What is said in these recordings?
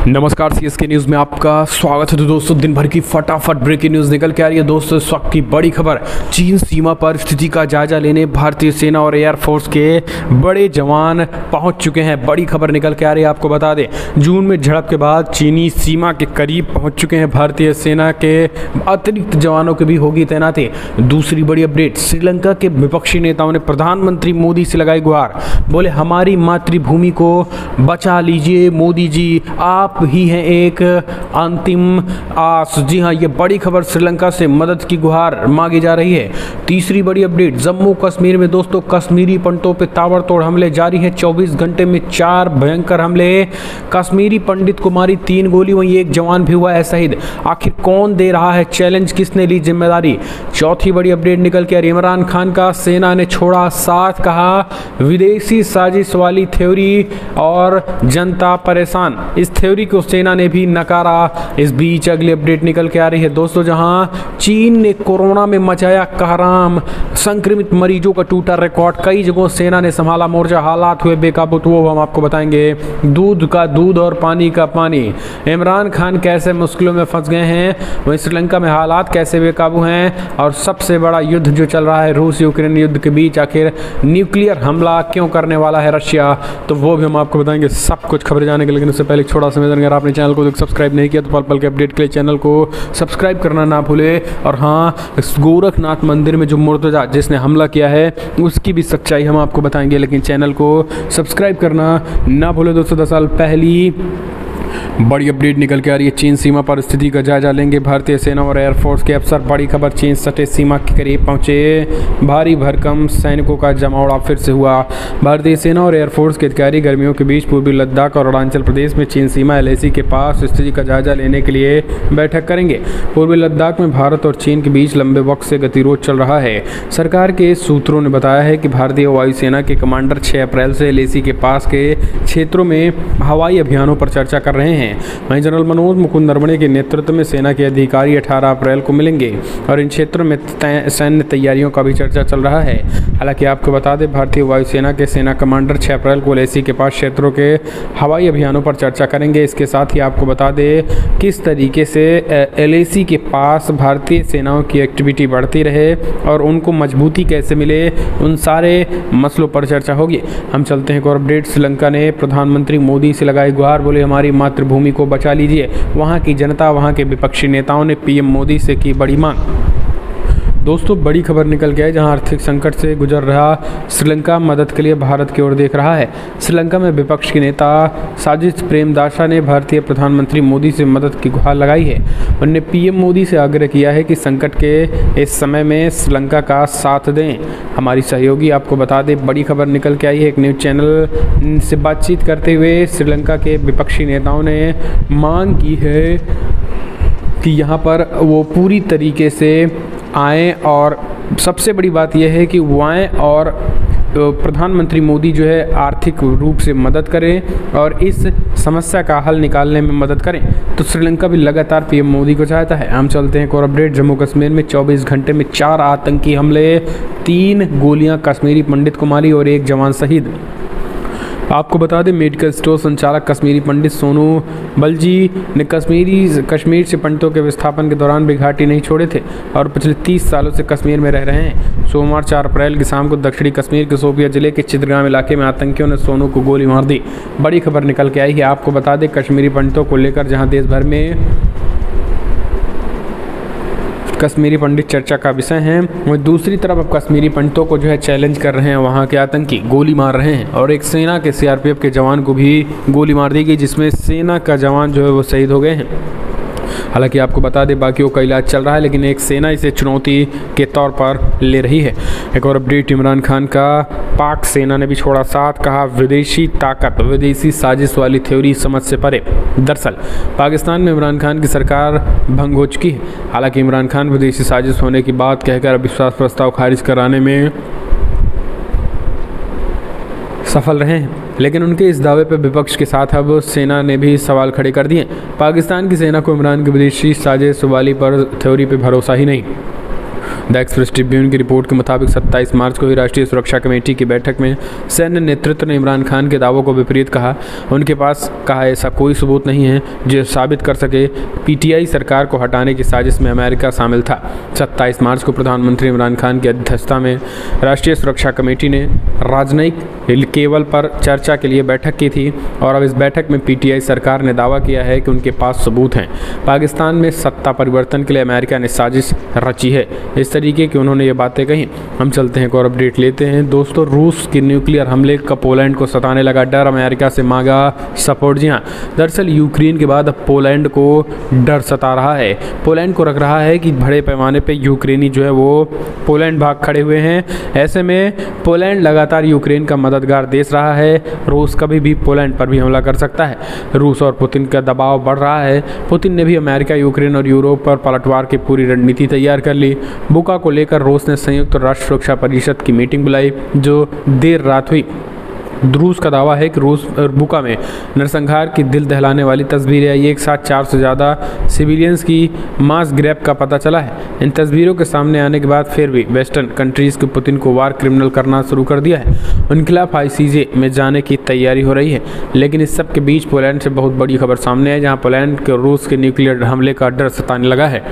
नमस्कार, CSK news में आपका स्वागत है। तो दोस्तों, दिन भर की फटाफट ब्रेकिंग न्यूज़ निकल के आ रही है। दोस्तों, इस वक्त की बड़ी खबर, चीन सीमा पर स्थिति का जायजा लेने भारतीय सेना और एयरफोर्स के बड़े जवान पहुंच चुके हैं। बड़ी खबर निकल के आ रही है। आपको बता दें, जून में झड़प के बाद चीनी सीमा के करीब पहुँच चुके हैं। भारतीय सेना के अतिरिक्त जवानों की भी होगी तैनाती। दूसरी बड़ी अपडेट, श्रीलंका के विपक्षी नेताओं ने प्रधानमंत्री मोदी से लगाई गुहार। बोले, हमारी मातृभूमि को बचा लीजिए मोदी जी, आप ही हैं एक अंतिम आस। जी हां, ये बड़ी खबर, श्रीलंका से मदद की गुहार मांगी जा रही है। तीसरी बड़ी अपडेट, जम्मू कश्मीर में दोस्तों कश्मीरी पंडितों पे ताबड़तोड़ हमले जारी हैं। 24 घंटे में 4 भयंकर हमले। कश्मीरी पंडित को मारी 3 गोली, वहीं एक जवान भी हुआ है शहीद। आखिर कौन दे रहा है चैलेंज, किसने ली जिम्मेदारी? चौथी बड़ी अपडेट निकल के आ रही है, इमरान खान का सेना ने छोड़ा साथ, कहा विदेशी साजिश वाली थ्योरी और जनता परेशान। इस थ्योरी को सेना ने भी नकारा। इस बीच अगली अपडेट निकल के आ रही है दोस्तों, जहां चीन ने कोरोना में मचाया कहराम, संक्रमित मरीजों का टूटा रिकॉर्ड, कई जगहों सेना ने संभाला मोर्चा, हालात हुए बेकाबू। तो वो हम आपको बताएंगे। दूध का दूध और पानी का पानी, इमरान खान कैसे मुश्किलों में फंस गए हैं, वहीं श्रीलंका में हालात कैसे बेकाबू हैं, और सबसे बड़ा युद्ध जो चल रहा है रूस यूक्रेन युद्ध के बीच, आखिर न्यूक्लियर हमला क्यों करने वाला है रशिया, तो वो भी हम आपको बताएंगे। सब कुछ खबर जाने के, लेकिन उससे पहले एक छोटा सा निवेदन, अगर आपने चैनल को सब्सक्राइब नहीं किया तो पल पल के अपडेट के लिए चैनल को सब्सक्राइब करना ना भूले। और हाँ, गोरखनाथ मंदिर में जो मुर्तजा जिसने हमला किया है उसकी भी सच्चाई हम आपको बताएंगे, लेकिन चैनल को सब्सक्राइब करना ना भूले। दोस्तों, 10 साल पहली बड़ी अपडेट निकल के आ रही है, चीन सीमा पर स्थिति का जायजा लेंगे भारतीय सेना और एयरफोर्स के अफसर। बड़ी खबर, चीन सटे सीमा के करीब पहुंचे, भारी भरकम सैनिकों का जमावड़ा फिर से हुआ। भारतीय सेना और एयरफोर्स के अधिकारी गर्मियों के बीच पूर्वी लद्दाख और अरुणाचल प्रदेश में चीन सीमा LAC के पास स्थिति का जायजा लेने के लिए बैठक करेंगे। पूर्वी लद्दाख में भारत और चीन के बीच लंबे वक्त से गतिरोध चल रहा है। सरकार के सूत्रों ने बताया है कि भारतीय वायुसेना के कमांडर 6 अप्रैल से LAC के पास के क्षेत्रों में हवाई अभियानों पर चर्चा कर रहे हैं। वहीं जनरल मनोज मुकुंद नरवणे के नेतृत्व में सेना के अधिकारी 18 अप्रैल को मिलेंगे और इन क्षेत्रों में सैन्य तैयारियों का भी चर्चा चल रहा है। हालांकि आपको बता दें, भारतीय वायुसेना के सेना कमांडर 6 अप्रैल को LAC के पास क्षेत्रों के हवाई अभियानों पर चर्चा करेंगे। इसके साथ ही आपको बता दें किस तरीके से LAC के पास भारतीय सेनाओं की एक्टिविटी बढ़ती रहे और उनको मजबूती कैसे मिले, उन सारे मसलों पर चर्चा होगी। हम चलते हैं एक और अपडेट। श्रीलंका ने प्रधानमंत्री मोदी से लगाई गुहार। बोले, हमारी मातृभूमि को बचा लीजिए। वहां की जनता, वहां के विपक्षी नेताओं ने PM मोदी से की बड़ी मांग। दोस्तों, बड़ी खबर निकल के आई, जहां आर्थिक संकट से गुजर रहा श्रीलंका मदद के लिए भारत की ओर देख रहा है। श्रीलंका में विपक्ष के नेता साजिद प्रेमदासा ने भारतीय प्रधानमंत्री मोदी से मदद की गुहार लगाई है। उन्होंने PM मोदी से आग्रह किया है कि संकट के इस समय में श्रीलंका का साथ दें, हमारी सहयोगी। आपको बता दें, बड़ी खबर निकल के आई है, एक न्यूज़ चैनल से बातचीत करते हुए श्रीलंका के विपक्षी नेताओं ने मांग की है कि यहाँ पर वो पूरी तरीके से आएँ, और सबसे बड़ी बात यह है कि वो आएँ और प्रधानमंत्री मोदी जो है आर्थिक रूप से मदद करें और इस समस्या का हल निकालने में मदद करें। तो श्रीलंका भी लगातार PM मोदी को चाहता है। हम चलते हैं एक और अपडेट। जम्मू कश्मीर में 24 घंटे में 4 आतंकी हमले, 3 गोलियां कश्मीरी पंडित को मारी और 1 जवान शहीद। आपको बता दें, मेडिकल स्टोर संचालक कश्मीरी पंडित सोनू बलजी ने कश्मीर से पंडितों के विस्थापन के दौरान भी घाटी नहीं छोड़े थे और पिछले 30 सालों से कश्मीर में रह रहे हैं। सोमवार 4 अप्रैल की शाम को दक्षिणी कश्मीर के शोपिया जिले के चित्रगांव इलाके में आतंकियों ने सोनू को गोली मार दी। बड़ी खबर निकल के आई है। आपको बता दें, कश्मीरी पंडितों को लेकर जहाँ देश भर में कश्मीरी पंडित चर्चा का विषय हैं, वहीं दूसरी तरफ अब कश्मीरी पंडितों को जो है चैलेंज कर रहे हैं वहाँ के आतंकी, गोली मार रहे हैं। और एक सेना के CRPF के जवान को भी गोली मार दी गई, जिसमें सेना का जवान जो है वो शहीद हो गए हैं। हालांकि आपको बता दें, बाकियों का इलाज चल रहा है, लेकिन एक सेना इसे चुनौती के तौर पर ले रही है। एक और अपडेट, इमरान खान का पाक सेना ने भी छोड़ा साथ, कहा विदेशी ताकत, विदेशी साजिश वाली थ्योरी समझ से परे। दरअसल पाकिस्तान में इमरान खान की सरकार भंग हो चुकी है। हालांकि इमरान खान विदेशी साजिश होने की बात कहकर अविश्वास प्रस्ताव खारिज कराने में सफल रहे हैं, लेकिन उनके इस दावे पर विपक्ष के साथ अब सेना ने भी सवाल खड़े कर दिए। पाकिस्तान की सेना को इमरान की विदेशी साजिश वाली पर थ्योरी पर भरोसा ही नहीं। द एक्सप्रेस ट्रिब्यून की रिपोर्ट के मुताबिक 27 मार्च को हुई राष्ट्रीय सुरक्षा कमेटी की बैठक में सैन्य नेतृत्व ने इमरान खान के दावों को विपरीत कहा। उनके पास कहा ऐसा कोई सबूत नहीं है जो साबित कर सके पीटीआई सरकार को हटाने की साजिश में अमेरिका शामिल था। 27 मार्च को प्रधानमंत्री इमरान खान की अध्यक्षता में राष्ट्रीय सुरक्षा कमेटी ने राजनयिक केवल पर चर्चा के लिए बैठक की थी और अब इस बैठक में पीटीआई सरकार ने दावा किया है कि उनके पास सबूत हैं। पाकिस्तान में सत्ता परिवर्तन के लिए अमेरिका ने साजिश रची है, इस तरीके की उन्होंने ये बातें कही। हम चलते हैं एक और अपडेट लेते हैं। दोस्तों, रूस के न्यूक्लियर हमले का पोलैंड को सताने लगा डर, अमेरिका से मांगा सपोर्ट। जी हाँ, दरअसल यूक्रेन के बाद अब पोलैंड को डर सता रहा है। पोलैंड को लग रहा है कि बड़े पैमाने पे यूक्रेनी जो है वो पोलैंड भाग खड़े हुए हैं। ऐसे में पोलैंड लगातार यूक्रेन का मददगार देश रहा है। रूस कभी भी पोलैंड पर भी हमला कर सकता है। रूस और पुतिन का दबाव बढ़ रहा है। पुतिन ने भी अमेरिका, यूक्रेन और यूरोप पर पलटवार की पूरी रणनीति तैयार कर ली। बुका को लेकर रूस ने संयुक्त राष्ट्र सुरक्षा परिषद की मीटिंग बुलाई जो देर रात हुई। रूस का दावा है कि रूस बुका में नरसंहार की दिल दहलाने वाली तस्वीरें आई। एक साथ 4 से ज़्यादा सिविलियंस की मास ग्रैब का पता चला है। इन तस्वीरों के सामने आने के बाद फिर भी वेस्टर्न कंट्रीज़ के पुतिन को वार क्रिमिनल करना शुरू कर दिया है। उनके खिलाफ आईसीजे में जाने की तैयारी हो रही है। लेकिन इस सब के बीच पोलैंड से बहुत बड़ी खबर सामने है, जहाँ पोलैंड के रूस के न्यूक्लियर हमले का डर सताने लगा है।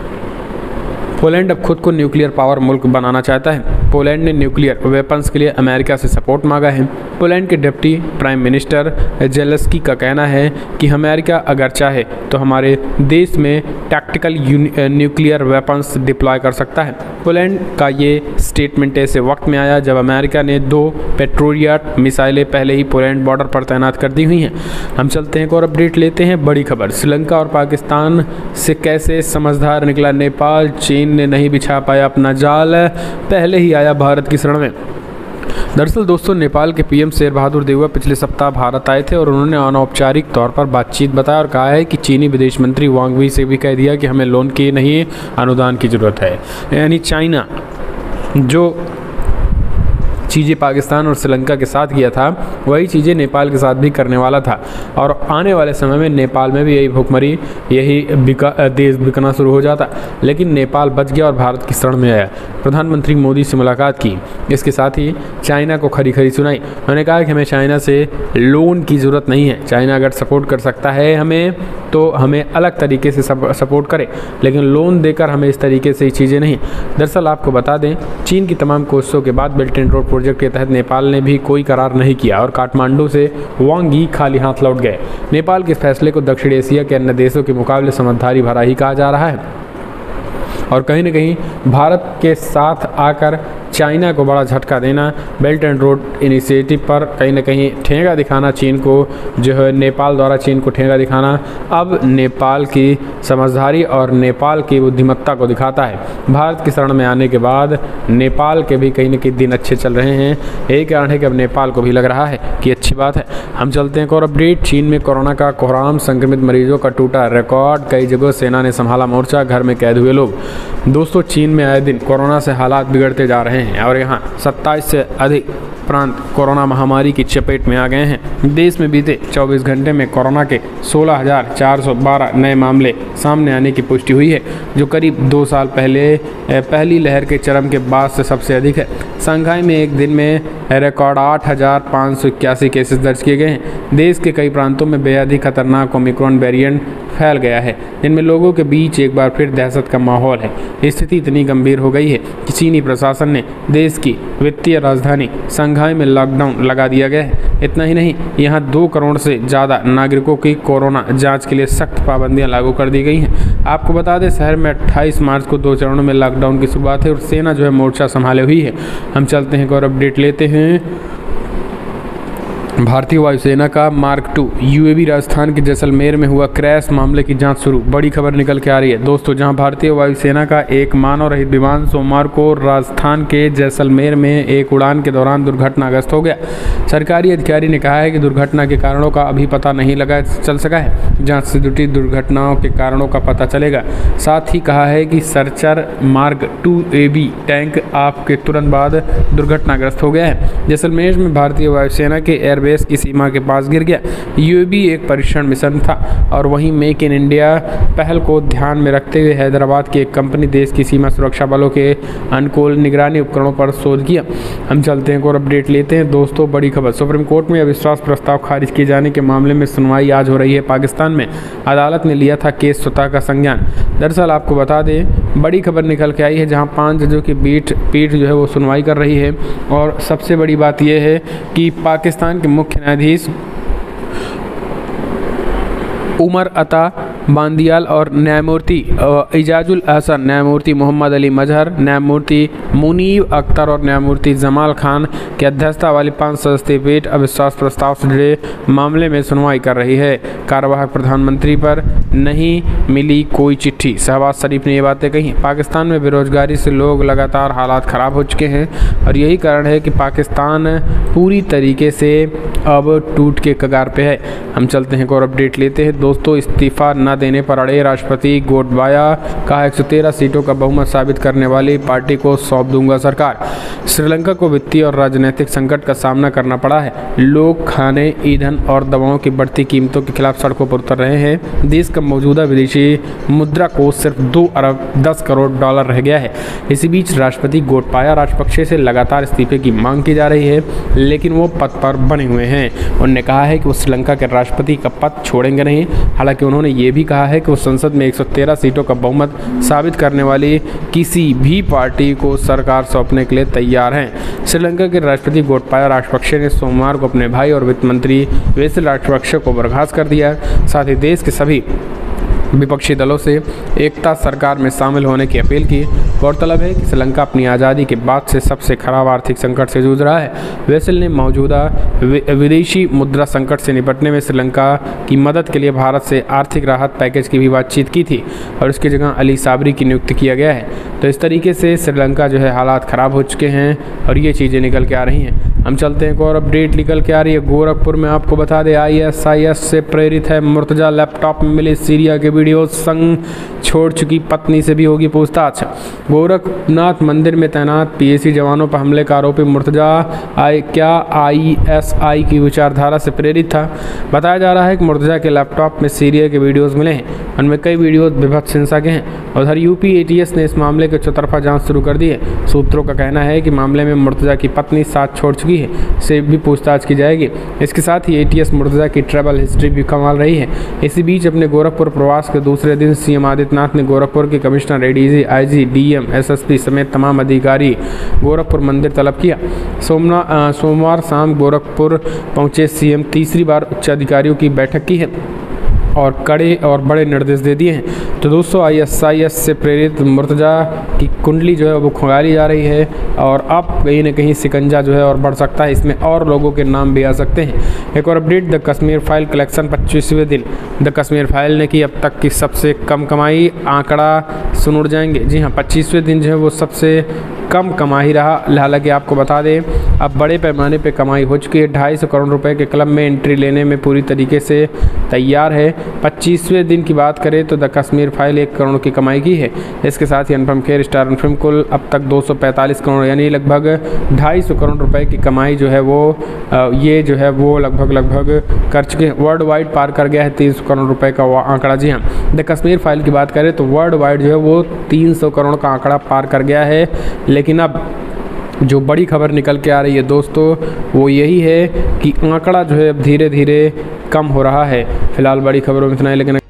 पोलैंड अब खुद को न्यूक्लियर पावर मुल्क बनाना चाहता है। पोलैंड ने न्यूक्लियर वेपन्स के लिए अमेरिका से सपोर्ट मांगा है। पोलैंड के डिप्टी प्राइम मिनिस्टर जेलेंस्की का कहना है कि अमेरिका अगर चाहे तो हमारे देश में टैक्टिकल न्यूक्लियर वेपन्स डिप्लॉय कर सकता है। पोलैंड का ये स्टेटमेंट ऐसे वक्त में आया जब अमेरिका ने 2 पेट्रियट मिसाइलें पहले ही पोलैंड बॉर्डर पर तैनात कर दी हुई हैं। हम चलते हैं एक और अपडेट लेते हैं। बड़ी खबर, श्रीलंका और पाकिस्तान से कैसे समझदार निकला नेपाल। चीन ने नहीं बिछा पाया अपना जाल, पहले ही आया भारत की शरण में। दरअसल दोस्तों, नेपाल के पीएम शेर बहादुर देउवा पिछले सप्ताह भारत आए थे और उन्होंने अनौपचारिक तौर पर बातचीत बताया और कहा है कि चीनी विदेश मंत्री वांग वी से भी कह दिया कि हमें लोन की नहीं, अनुदान की ज़रूरत है। यानी चाइना जो चीज़ें पाकिस्तान और श्रीलंका के साथ किया था वही चीज़ें नेपाल के साथ भी करने वाला था और आने वाले समय में नेपाल में भी यही भुखमरी, यही देश बिकना शुरू हो जाता। लेकिन नेपाल बच गया और भारत की शरण में आया। प्रधानमंत्री मोदी से मुलाकात की, इसके साथ ही चाइना को खरी खरी सुनाई। उन्होंने कहा कि हमें चाइना से लोन की ज़रूरत नहीं है। चाइना अगर सपोर्ट कर सकता है हमें तो हमें अलग तरीके से सपोर्ट करे, लेकिन लोन देकर हमें इस तरीके से चीज़ें नहीं। दरअसल आपको बता दें, चीन की तमाम कोशिशों के बाद बेल्ट एंड रोड प्रोजेक्ट के तहत नेपाल ने भी कोई करार नहीं किया और काठमांडू से वांग यी खाली हाथ लौट गए। नेपाल के फैसले को दक्षिण एशिया के अन्य देशों के मुकाबले समझदारी भरा ही कहा जा रहा है और कहीं न कहीं भारत के साथ आकर चाइना को बड़ा झटका देना, बेल्ट एंड रोड इनिशिएटिव पर कहीं न कहीं ठेंगा दिखाना चीन को, जो है नेपाल द्वारा चीन को ठेंगा दिखाना अब नेपाल की समझदारी और नेपाल की बुद्धिमत्ता को दिखाता है। भारत की शरण में आने के बाद नेपाल के भी कहीं न कहीं दिन अच्छे चल रहे हैं। यही कारण है कि अब नेपाल को भी लग रहा है कि अच्छी बात है। हम चलते हैं एक और अपडेट। चीन में कोरोना का कोहराम, संक्रमित मरीजों का टूटा रिकॉर्ड, कई जगह सेना ने संभाला मोर्चा, घर में कैद हुए लोग। दोस्तों, चीन में आए दिन कोरोना से हालात बिगड़ते जा रहे हैं और यहाँ 27 से अधिक प्रांत कोरोना महामारी की चपेट में आ गए हैं। देश में बीते 24 घंटे में कोरोना के 16,412 नए मामले सामने आने की पुष्टि हुई है, जो करीब 2 साल पहले पहली लहर के चरम के बाद से सबसे अधिक है। शंघाई में एक दिन में रिकॉर्ड 8,581 केसेस दर्ज किए गए हैं। देश के कई प्रांतों में बेहद ही खतरनाक ओमिक्रॉन वेरिएंट फैल गया है, जिनमें लोगों के बीच एक बार फिर दहशत का माहौल है। स्थिति इतनी गंभीर हो गई है कि चीनी प्रशासन ने देश की वित्तीय राजधानी शंघाई में लॉकडाउन लगा दिया गया है। इतना ही नहीं, यहाँ 2 करोड़ से ज़्यादा नागरिकों की कोरोना जांच के लिए सख्त पाबंदियां लागू कर दी गई हैं। आपको बता दें, शहर में 28 मार्च को 2 चरणों में लॉकडाउन की शुरुआत है और सेना जो है मोर्चा संभाले हुई है। हम चलते हैं और अपडेट लेते हैं। भारतीय वायुसेना का मार्क 2 यूएवी राजस्थान के जैसलमेर में हुआ क्रैश मामले की जांच शुरू। बड़ी खबर निकल के आ रही है दोस्तों, जहां भारतीय वायुसेना का एक मानव रहित विमान सोमवार को राजस्थान के जैसलमेर में एक उड़ान के दौरान दुर्घटनाग्रस्त हो गया। सरकारी अधिकारी ने कहा है कि दुर्घटना के कारणों का अभी पता नहीं चल सका है। जांच से जुटी दुर्घटनाओं के कारणों का पता चलेगा। साथ ही कहा है कि सर्चर मार्क 2 AB टैंक ऑफ के तुरंत बाद दुर्घटनाग्रस्त हो गया है। जैसलमेर में भारतीय वायुसेना के एयर बेस की सीमा के पास गिर गया। ये भी एक परीक्षण मिशन था। और वहीं मेक इन इंडिया पहल को ध्यान में रखते हुए हैदराबाद की एक कंपनी देश की सीमा सुरक्षा बलों के अनुकूल निगरानी उपकरणों पर शोध किया। हम चलते हैं और अपडेट लेते हैं दोस्तों। बड़ी खबर, सुप्रीम कोर्ट में अविश्वास प्रस्ताव खारिज किए जाने के मामले में सुनवाई आज हो रही है। पाकिस्तान में अदालत ने लिया था केस स्वतः का संज्ञान। दरअसल आपको बता दें, बड़ी खबर निकल के आई है जहां 5 जजों की पीठ जो है वो सुनवाई कर रही है। और सबसे बड़ी बात यह है कि पाकिस्तान के मुख्य न्यायाधीश उमर अता बांदियाल और न्यायमूर्ति इजाजुल अहसन, न्यायमूर्ति मोहम्मद अली मजहर, न्यायमूर्ति मुनीब अख्तर और न्यायमूर्ति जमाल खान की अध्यक्षता वाली 5 सदस्यीय पीठ अविश्वास प्रस्ताव से जुड़े मामले में सुनवाई कर रही है। कार्यवाहक प्रधानमंत्री पर नहीं मिली कोई चिट्ठी, शहबाज शरीफ ने ये बातें कही। पाकिस्तान में बेरोजगारी से लोग लगातार हालात ख़राब हो चुके हैं और यही कारण है कि पाकिस्तान पूरी तरीके से अब टूट के कगार पे है। हम चलते हैं और अपडेट लेते हैं दोस्तों। इस्तीफा न देने पर अड़े राष्ट्रपति गोटबाया, कहा 113 सीटों का बहुमत साबित करने वाली पार्टी को सौंप दूंगा सरकार। श्रीलंका को वित्तीय और राजनीतिक संकट का सामना करना पड़ा है। लोग खाने, ईंधन और दवाओं की बढ़ती कीमतों के खिलाफ सड़कों पर उतर रहे हैं। देश का मौजूदा विदेशी मुद्रा कोष सिर्फ 2 अरब 10 करोड़ डॉलर रह गया है। इसी बीच राष्ट्रपति गोटबाया राजपक्षे से लगातार इस्तीफे की मांग की जा रही है, लेकिन वो पद पर बने हुए हैं। उन्होंने कहा है कि वो श्रीलंका के राष्ट्रपति का पद छोड़ेंगे नहीं। हालांकि उन्होंने ये भी कहा है कि वो संसद में 113 सीटों का बहुमत साबित करने वाली किसी भी पार्टी को सरकार सौंपने के लिए तैयार हैं। श्रीलंका के राष्ट्रपति गोटबाया राजपक्षे ने सोमवार को अपने भाई और वित्त मंत्री वेसल राजपक्षे को बर्खास्त कर दिया। साथ ही देश के सभी विपक्षी दलों से एकता सरकार में शामिल होने की अपील की। गौरतलब है कि श्रीलंका अपनी आज़ादी के बाद से सबसे खराब आर्थिक संकट से जूझ रहा है। वेसल ने मौजूदा विदेशी मुद्रा संकट से निपटने में श्रीलंका की मदद के लिए भारत से आर्थिक राहत पैकेज की भी बातचीत की थी और इसकी जगह अली साबरी की नियुक्ति किया गया है। तो इस तरीके से श्रीलंका जो है हालात ख़राब हो चुके हैं और ये चीज़ें निकल के आ रही हैं। हम चलते हैं एक और अपडेट निकल के आ रही है। गोरखपुर में आपको बता दें, ISIS से प्रेरित है मुर्तजा, लैपटॉप में मिले सीरिया के वीडियो, संग छोड़ चुकी पत्नी से भी होगी पूछताछ। गोरखनाथ मंदिर में तैनात PAC जवानों पर हमले का आरोपी मुर्तजा क्या ISI की विचारधारा से प्रेरित था। बताया जा रहा है कि मुर्तजा के लैपटॉप में सीरिया के वीडियोज़ मिले हैं। उनमें कई वीडियोज़ विभत्स हिंसा के हैं। उधर UP ATS ने इस मामले की चौतरफा जाँच शुरू कर दी है। सूत्रों का कहना है कि मामले में मुर्तजा की पत्नी साथ छोड़ चुकी है, से भी पूछताछ की जाएगी। इसके साथ ही ATS मुर्तजा की ट्रैवल हिस्ट्री भी कमाल रही है। इसी बीच अपने गोरखपुर प्रवास के दूसरे दिन CM आदित्यनाथ ने गोरखपुर के commissioner ADG, IG, DM, SSP समेत तमाम अधिकारी गोरखपुर मंदिर तलब किया। सोमवार शाम गोरखपुर पहुंचे CM तीसरी बार उच्च अधिकारियों की बैठक की है और कड़े और बड़े निर्देश दे दिए हैं। तो दोस्तों ISIS से प्रेरित मुर्तजा की कुंडली जो है वो खुगाली जा रही है और अब कहीं ना कहीं शिकंजा जो है और बढ़ सकता है। इसमें और लोगों के नाम भी आ सकते हैं। एक और update, the Kashmir file collection 25वें दिन। द कश्मीर फाइल ने की अब तक की सबसे कम कमाई, आंकड़ा सुन उड़ जाएंगे। जी हाँ, 25वें दिन जो है वो सबसे कम कमाई रहा। हालांकि आपको बता दें अब बड़े पैमाने पे कमाई हो चुकी है। 250 करोड़ रुपए के क्लब में एंट्री लेने में पूरी तरीके से तैयार है। 25वें दिन की बात करें तो द कश्मीर फाइल 1 करोड़ की कमाई की है। इसके साथ ही अनुपम खेर, स्टार फिल्म कुल अब तक 245 करोड़ यानी लगभग 250 करोड़ रुपए की कमाई जो है वो ये जो है वो लगभग कर चुके हैं। वर्ल्ड वाइड पार कर गया है 300 करोड़ रुपए का वो आंकड़ा। जी हाँ, द कश्मीर फाइल की बात करें तो वर्ल्ड वाइड जो है वो 300 करोड़ का आंकड़ा पार कर गया है। लेकिन अब जो बड़ी खबर निकल के आ रही है दोस्तों वो यही है कि आंकड़ा जो है अब धीरे धीरे कम हो रहा है। फिलहाल बड़ी खबरों में इतना ही, लेकिन